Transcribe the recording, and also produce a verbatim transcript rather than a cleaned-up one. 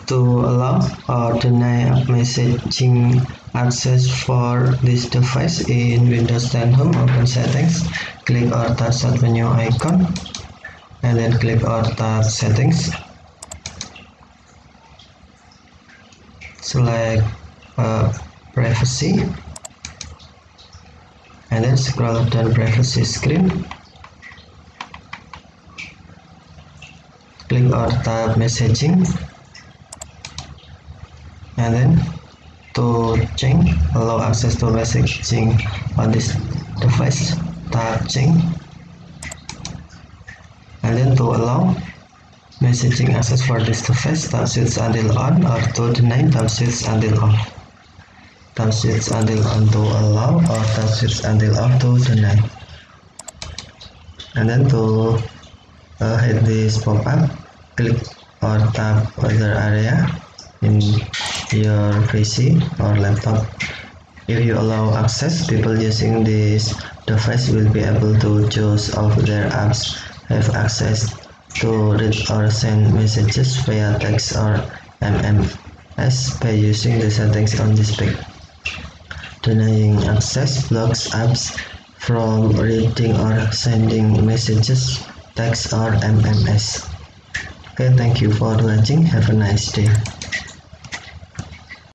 to allow or deny messaging access for this device in Windows ten Home, open settings, click or tap start menu icon, and then click or tap settings, select uh, privacy, and then scroll down privacy screen, click or tap messaging, and then to change allow access to messaging on this device, tap change, and then to allow messaging access for this device, tap switch until on, or to deny, tap switch until off. Tap switch until on to allow, or tap switch until off to deny. And then to uh, hide this pop-up, click or tap other area in your P C or laptop. If you allow access, people using this device will be able to choose all of their apps, have access to read or send messages via text or M M S by using the settings on this page. Denying access blocks apps from reading or sending messages, text or M M S. Okay, thank you for watching. Have a nice day.